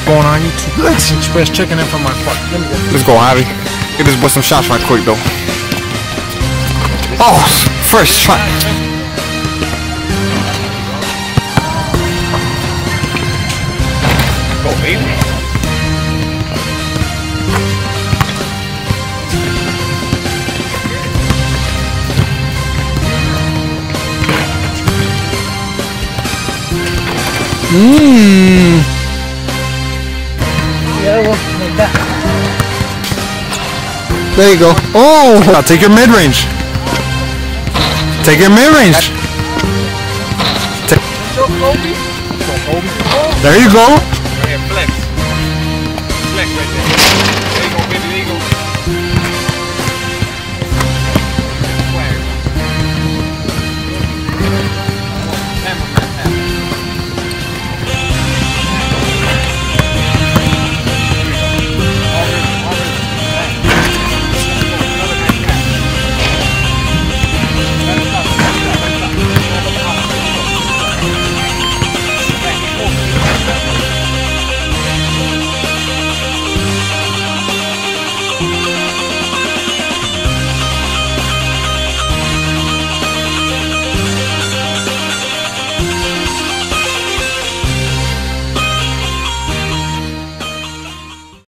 Going on YouTube. Express checking in from my part. Let's go, Javi. Get this boy some shots right quick, though. Oh, first shot. Go, baby. Yeah, well, like that. There you go. Oh! Now take your mid-range. Take your mid-range. There you go.